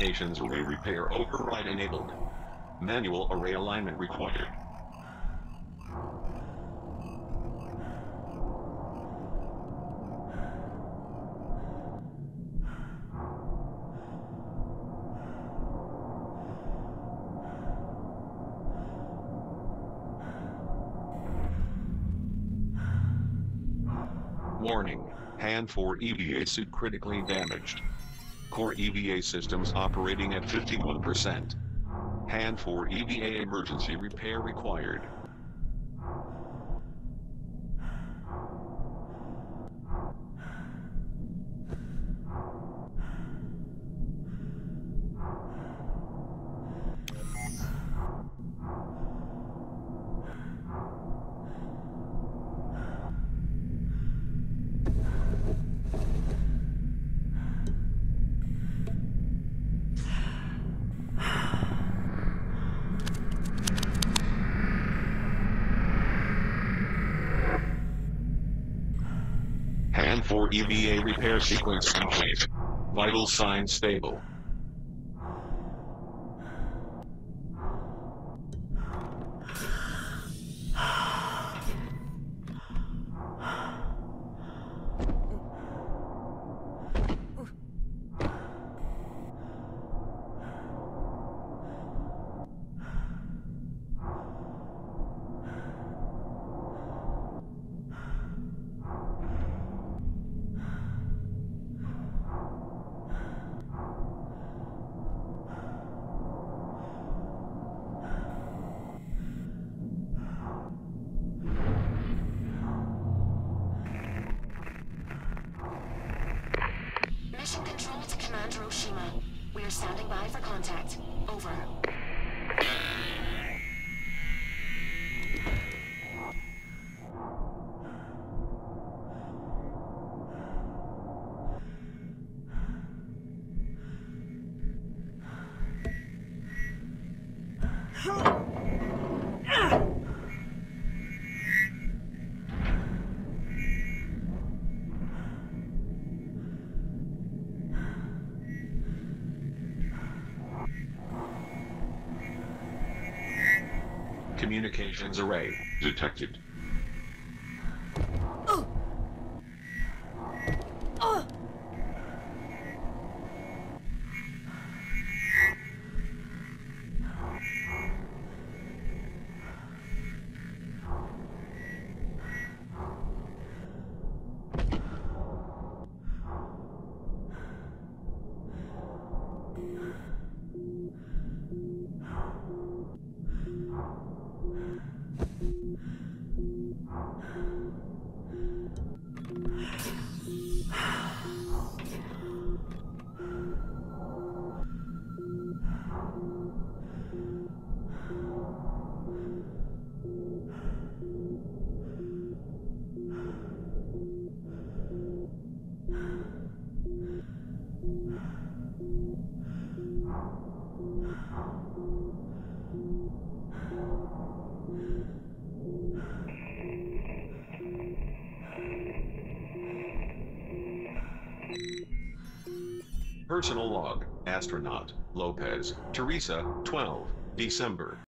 Communications array repair override enabled. Manual array alignment required. Warning, hand 4 EVA suit critically damaged. Core EVA systems operating at 51%. Hand 4 EVA emergency repair required. Hand 4 EVA repair sequence complete. Vital signs stable. Mission control to Commander Oshima. We are standing by for contact. Over. Communications array detected. Personal log, astronaut, Lopez, Teresa, 12, December.